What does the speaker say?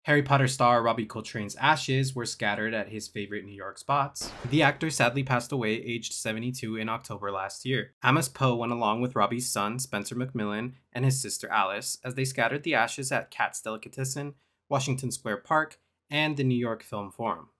Harry Potter star Robbie Coltrane's ashes were scattered at his favorite New York spots. The actor sadly passed away aged 72 in October last year. Amos Poe went along with Robbie's son, Spencer McMillan, and his sister Alice as they scattered the ashes at Cat's Delicatessen, Washington Square Park, and the New York Film Forum.